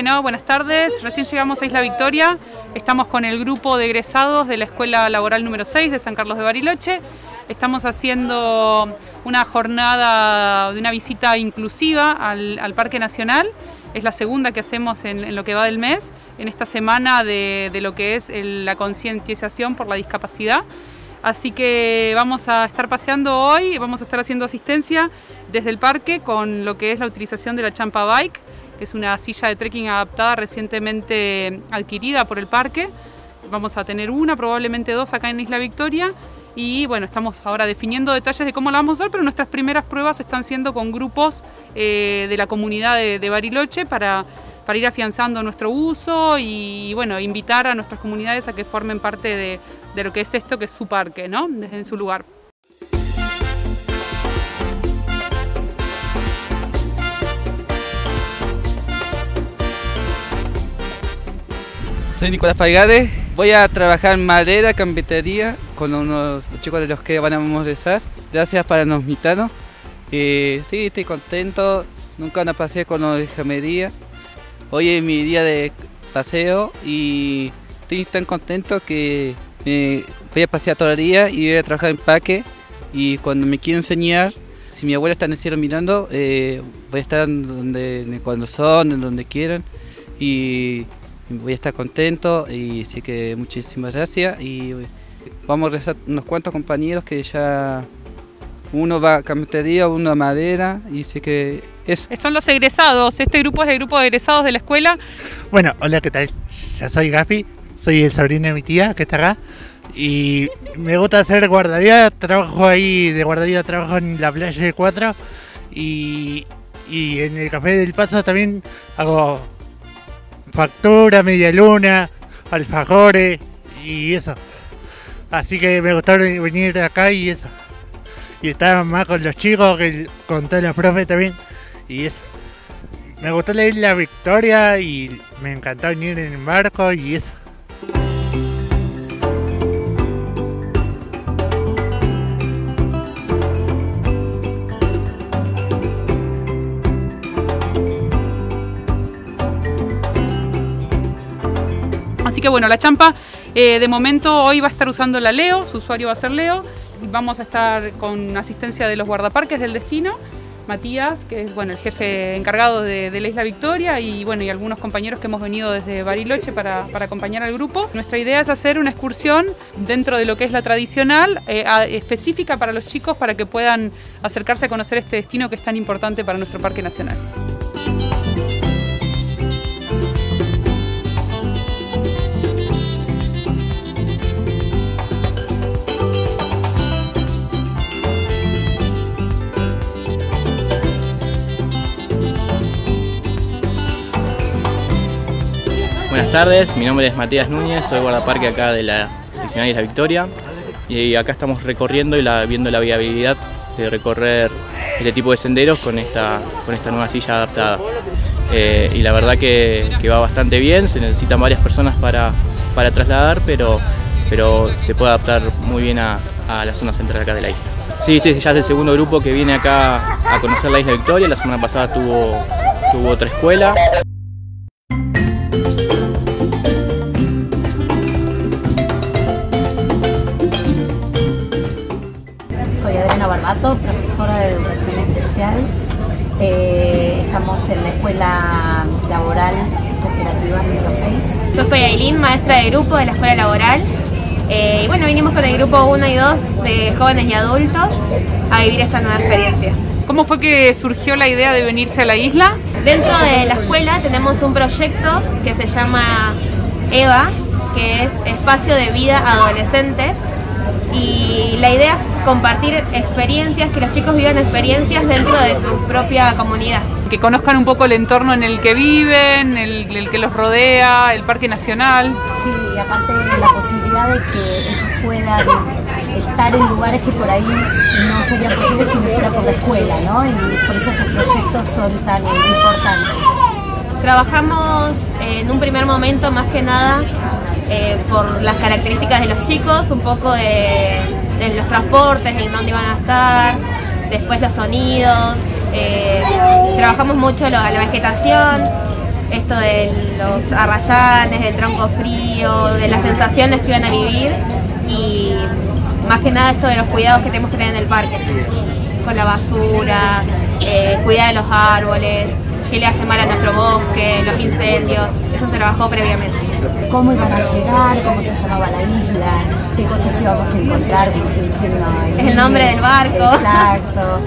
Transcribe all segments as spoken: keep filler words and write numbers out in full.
Bueno, buenas tardes. Recién llegamos a Isla Victoria. Estamos con el grupo de egresados de la Escuela Laboral número seis de San Carlos de Bariloche. Estamos haciendo una jornada de una visita inclusiva al, al Parque Nacional. Es la segunda que hacemos en, en lo que va del mes, en esta semana de, de lo que es el, la concientización por la discapacidad. Así que vamos a estar paseando hoy, vamos a estar haciendo asistencia desde el parque con lo que es la utilización de la Champa Bike, que es una silla de trekking adaptada recientemente adquirida por el parque. Vamos a tener una, probablemente dos acá en Isla Victoria. Y bueno, estamos ahora definiendo detalles de cómo la vamos a hacer, pero nuestras primeras pruebas están siendo con grupos eh, de la comunidad de, de Bariloche para, para ir afianzando nuestro uso y bueno, invitar a nuestras comunidades a que formen parte de, de lo que es esto, que es su parque, ¿no? Desde en su lugar. Soy Nicolás Paigades, voy a trabajar en madera, carpintería, con unos chicos de los que van a egresar. Gracias para los mitanos. Eh, sí, estoy contento, nunca una paseo con los de jamería. Hoy es mi día de paseo y estoy tan contento que me voy a pasear todo el día y voy a trabajar en parque. Y cuando me quiero enseñar, si mi abuela está en el cielo mirando, eh, voy a estar donde, cuando son, en donde quieran. Y voy a estar contento y así que muchísimas gracias y vamos a rezar unos cuantos compañeros que ya uno va a carpintería, uno a madera y así que eso. Son los egresados, este grupo es el grupo de egresados de la escuela. Bueno, hola, ¿qué tal? Yo soy Gafi, soy el sobrino de mi tía que está acá y me gusta hacer guardavía, trabajo ahí de guardavía, trabajo en la playa de Cuatro y, y en el Café del Paso también hago factura, media luna, alfajores y eso. Así que me gustó venir acá y eso. Y estar más con los chicos, que con todos los profes también. Y eso. Me gustó la Isla Victoria y me encantó venir en el barco y eso. Así que bueno, la Champa eh, de momento hoy va a estar usando la Leo, su usuario va a ser Leo. Vamos a estar con asistencia de los guardaparques del destino, Matías, que es bueno, el jefe encargado de, de la Isla Victoria, y bueno, y algunos compañeros que hemos venido desde Bariloche para, para acompañar al grupo. Nuestra idea es hacer una excursión dentro de lo que es la tradicional, eh, a, específica para los chicos, para que puedan acercarse a conocer este destino que es tan importante para nuestro Parque Nacional. Buenas tardes, mi nombre es Matías Núñez, soy guardaparque acá de la seccional Isla Victoria y acá estamos recorriendo y la, viendo la viabilidad de recorrer este tipo de senderos con esta, con esta nueva silla adaptada. Eh, y la verdad que, que va bastante bien, se necesitan varias personas para, para trasladar, pero, pero se puede adaptar muy bien a, a la zona central acá de la isla. Sí, este ya es el segundo grupo que viene acá a conocer la Isla Victoria, la semana pasada tuvo, tuvo otra escuela. Barbato, profesora de educación especial. Eh, estamos en la escuela laboral cooperativa número seis. Yo soy Ailín, maestra de grupo de la escuela laboral. Eh, y bueno, vinimos con el grupo uno y dos de jóvenes y adultos a vivir esta nueva experiencia. ¿Cómo fue que surgió la idea de venirse a la isla? Dentro de la escuela tenemos un proyecto que se llama EVA, que es Espacio de Vida Adolescente. Y la idea es compartir experiencias, que los chicos vivan experiencias dentro de su propia comunidad. Que conozcan un poco el entorno en el que viven, el, el que los rodea, el Parque Nacional. Sí, y aparte la posibilidad de que ellos puedan estar en lugares que por ahí no serían posibles si no fuera por la escuela, ¿no? Y por eso estos proyectos son tan importantes. Trabajamos en un primer momento más que nada Eh, por las características de los chicos, un poco de, de los transportes, en dónde iban a estar, después los sonidos, eh, trabajamos mucho lo, la vegetación, esto de los arrayanes, del tronco frío, de las sensaciones que iban a vivir y más que nada esto de los cuidados que tenemos que tener en el parque, con la basura, eh, cuidar de los árboles, qué le hace mal a nuestro bosque, los incendios, eso se trabajó previamente. Cómo iban a llegar, cómo se llamaba la isla, qué cosas íbamos a encontrar, como estoy diciendo. Es el nombre del barco. Exacto.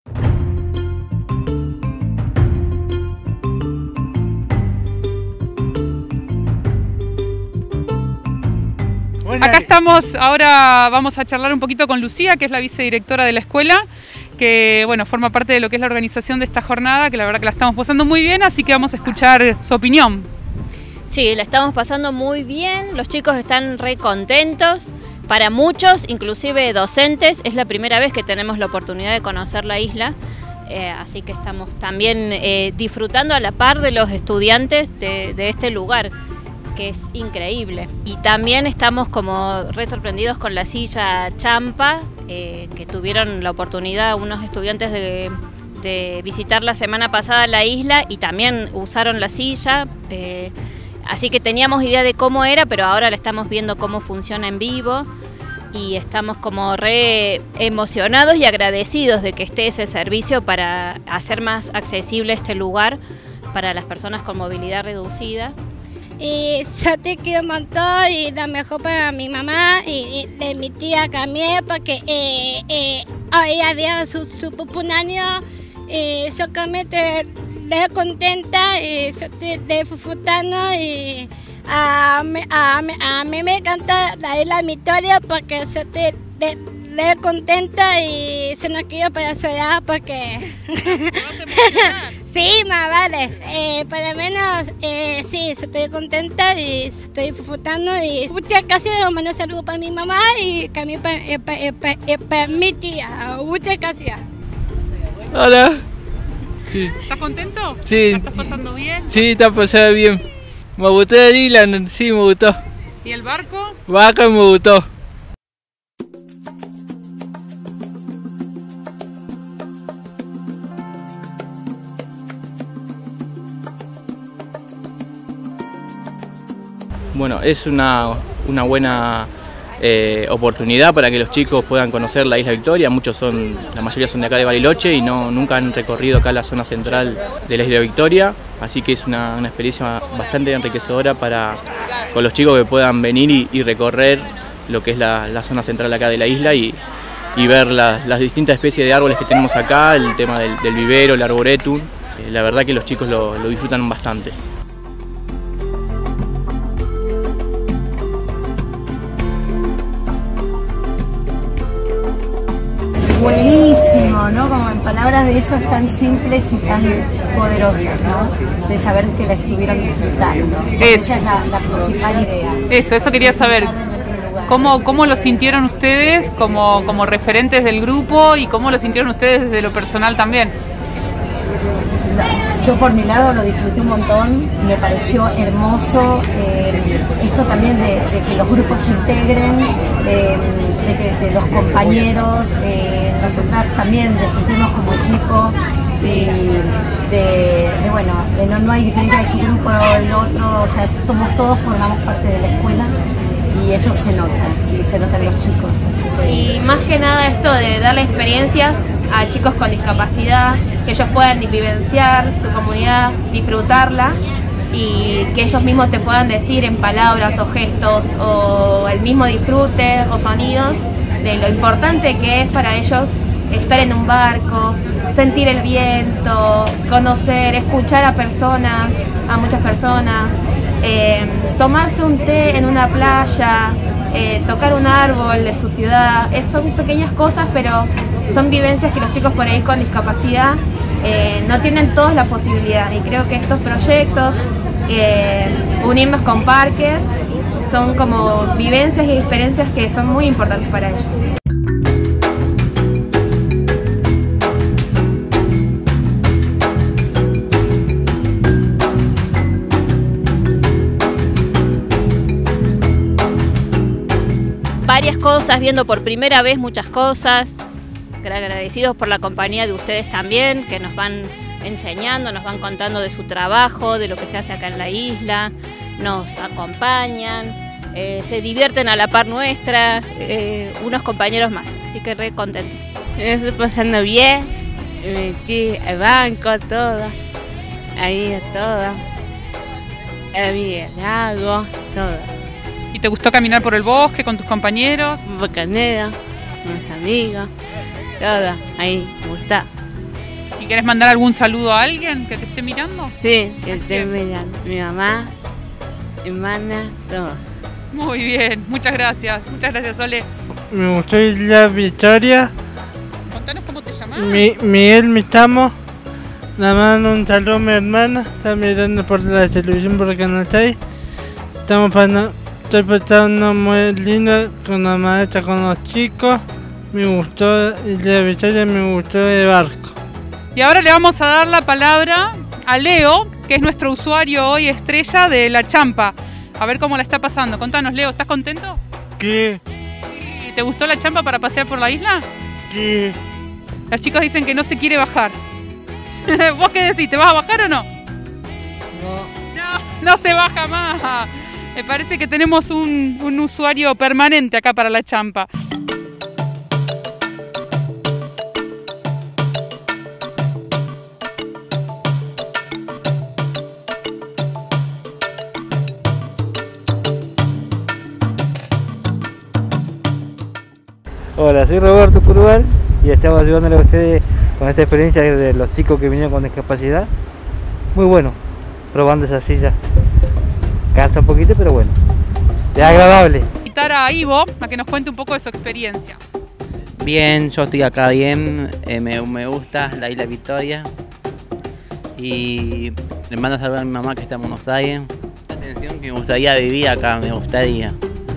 Acá estamos, ahora vamos a charlar un poquito con Lucía, que es la vicedirectora de la escuela, que bueno, forma parte de lo que es la organización de esta jornada, que la verdad que la estamos pasando muy bien, así que vamos a escuchar su opinión. Sí, la estamos pasando muy bien, los chicos están re contentos. Para muchos, inclusive docentes, es la primera vez que tenemos la oportunidad de conocer la isla, eh, así que estamos también eh, disfrutando a la par de los estudiantes de, de este lugar, que es increíble. Y también estamos como re sorprendidos con la silla Champa, eh, que tuvieron la oportunidad unos estudiantes de, de visitar la semana pasada la isla y también usaron la silla. Eh, así que teníamos idea de cómo era, pero ahora la estamos viendo cómo funciona en vivo y estamos como re emocionados y agradecidos de que esté ese servicio para hacer más accesible este lugar para las personas con movilidad reducida. Y yo te quiero un montón y lo mejor para mi mamá y, y de mi tía también porque eh, eh, hoy había su, su cumpleaños y yo también estoy re contenta y yo estoy disfrutando y a, a, a mí me encanta la isla Victoria porque yo estoy re, re contenta y se nos quiero para llorar porque... Sí, más vale, eh, por lo menos eh, sí, estoy contenta y estoy disfrutando y muchas gracias, mando saludos para mi mamá y también para, eh, para, eh, para, eh, para mi tía, muchas gracias. Hola. Sí. ¿Estás contento? Sí. ¿La estás pasando bien? Sí, está pasando bien. Me gustó el Dylan, sí, me gustó. ¿Y el barco? Barco me gustó. Bueno, es una, una buena eh, oportunidad para que los chicos puedan conocer la Isla Victoria. Muchos son, la mayoría son de acá de Bariloche y no, nunca han recorrido acá la zona central de la Isla Victoria. Así que es una, una experiencia bastante enriquecedora para con los chicos que puedan venir y, y recorrer lo que es la, la zona central acá de la isla y, y ver la, las distintas especies de árboles que tenemos acá, el tema del, del vivero, el arboretum. Eh, la verdad que los chicos lo, lo disfrutan bastante. Buenísimo, ¿no? Como en palabras de ellos tan simples y tan poderosas, ¿no? De saber que la estuvieron disfrutando. Es. Esa es la, la principal idea. Eso, eso quería saber. ¿Cómo, cómo lo sintieron ustedes como, como referentes del grupo y cómo lo sintieron ustedes desde lo personal también? Yo por mi lado lo disfruté un montón, me pareció hermoso eh, esto también de, de que los grupos se integren, de, de que de los compañeros, eh, nosotras también de sentirnos como equipo y de, de bueno, de no, no hay diferencia de qué grupo o el otro, o sea, somos todos, formamos parte de la escuela y eso se nota, y se nota en los chicos. Así que... Y más que nada esto de darle experiencias a chicos con discapacidad, que ellos puedan vivenciar su comunidad, disfrutarla y que ellos mismos te puedan decir en palabras o gestos o el mismo disfrute o sonidos de lo importante que es para ellos estar en un barco, sentir el viento, conocer, escuchar a personas, a muchas personas, eh, tomarse un té en una playa, eh, tocar un árbol de su ciudad. Es, son pequeñas cosas, pero son vivencias que los chicos por ahí con discapacidad eh, no tienen todos la posibilidad. Y creo que estos proyectos, eh, unirnos con parques, son como vivencias y experiencias que son muy importantes para ellos. Varias cosas, viendo por primera vez muchas cosas, agradecidos por la compañía de ustedes también, que nos van enseñando, nos van contando de su trabajo, de lo que se hace acá en la isla, nos acompañan, eh, se divierten a la par nuestra, eh, unos compañeros más, así que re contentos. Me estoy pasando bien, me metí al banco, todo, ahí todo, había el lago, todo. ¿Y te gustó caminar por el bosque con tus compañeros? Bocanera, con mis amigos, todo, ahí, me gusta. ¿Y querés mandar algún saludo a alguien que te esté mirando? Sí, que esté mirando, mi mamá, hermana, todo. Muy bien, muchas gracias, muchas gracias, Ole. Me gustó la Victoria. Contanos cómo te llamás. Mi, Miguel, me llamo. Le mando un saludo a mi hermana, está mirando por la televisión por Canal seis. Estamos pasando, estoy pasando muy lindo con la maestra, con los chicos. Me gustó la Victoria, me gustó el barco. Y ahora le vamos a dar la palabra a Leo, que es nuestro usuario hoy estrella de La Champa. A ver cómo la está pasando. Contanos, Leo, ¿estás contento? ¿Qué? ¿Y te gustó La Champa para pasear por la isla? ¿Qué? Los chicos dicen que no se quiere bajar. ¿Vos qué decís? ¿Te vas a bajar o no? No. No, no se baja más. Me parece que tenemos un, un usuario permanente acá para La Champa. Hola, soy Roberto Curval y estamos ayudándole a ustedes con esta experiencia de los chicos que vinieron con discapacidad. Muy bueno, probando esa silla. Cansa un poquito, pero bueno, es agradable. Invitar a Ivo a que nos cuente un poco de su experiencia. Bien, yo estoy acá bien, eh, me, me gusta la isla Victoria y le mando a saludar a mi mamá que está en Buenos Aires. Atención, que me gustaría vivir acá, me gustaría.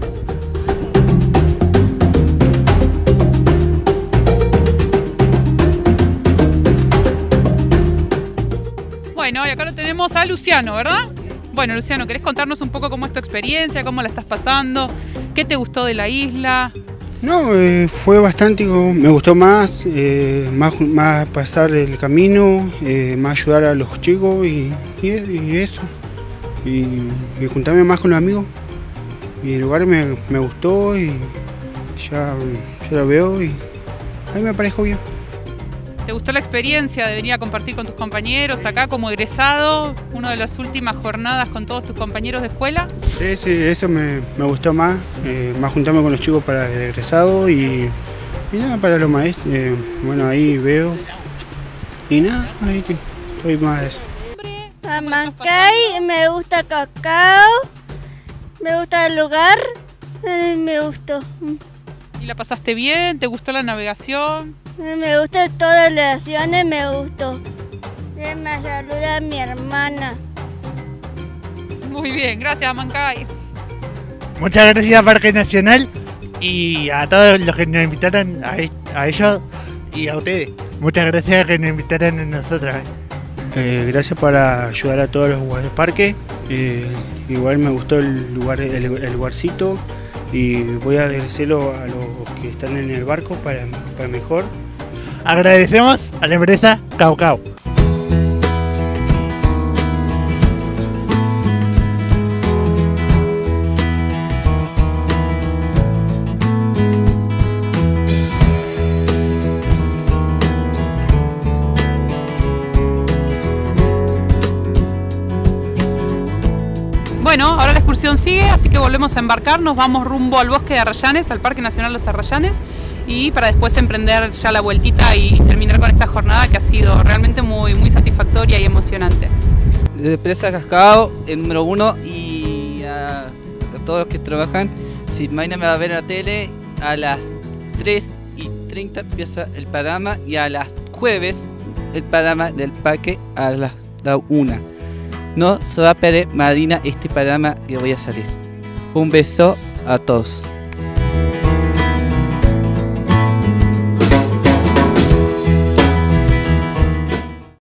Bueno, y acá lo tenemos a Luciano, ¿verdad? Bueno, Luciano, ¿querés contarnos un poco cómo es tu experiencia, cómo la estás pasando? ¿Qué te gustó de la isla? No, eh, fue bastante, me gustó más, eh, más, más pasar el camino, eh, más ayudar a los chicos y, y, y eso. Y, y juntarme más con los amigos. Y el lugar me, me gustó y ya, ya lo veo y ahí me parezco bien. ¿Te gustó la experiencia de venir a compartir con tus compañeros acá como egresado? Una de las últimas jornadas con todos tus compañeros de escuela. Sí, sí, eso me, me gustó más, eh, más juntarme con los chicos para el egresado y, y nada, para los maestros. Eh, bueno, ahí veo y nada, ahí estoy más de eso. Amancay, me gusta Cacao, me gusta el lugar, eh, me gustó. ¿Y la pasaste bien? ¿Te gustó la navegación? Me gustan todas las acciones, me gustó. Me saluda a mi hermana. Muy bien, gracias, Amancay. Muchas gracias, Parque Nacional, y a todos los que nos invitaron, a, a ellos y a ustedes. Muchas gracias que nos invitaron a nosotros. Eh, gracias por ayudar a todos los guardaparques. Eh, igual me gustó el lugar, el, el lugarcito. Y voy a agradecerlo a los que están en el barco para, para mejor. Agradecemos a la empresa Caucao. Bueno, ahora la excursión sigue, así que volvemos a embarcar, nos vamos rumbo al bosque de Arrayanes, al Parque Nacional Los Arrayanes, y para después emprender ya la vueltita y terminar con esta jornada que ha sido realmente muy, muy satisfactoria y emocionante. De Presa Cascao, el número uno, y a, a todos los que trabajan, si mañana me va a ver en la tele, a las tres y treinta empieza el programa y a las jueves el programa del parque a las la una. No se va a perder, Marina, este programa que voy a salir. Un beso a todos.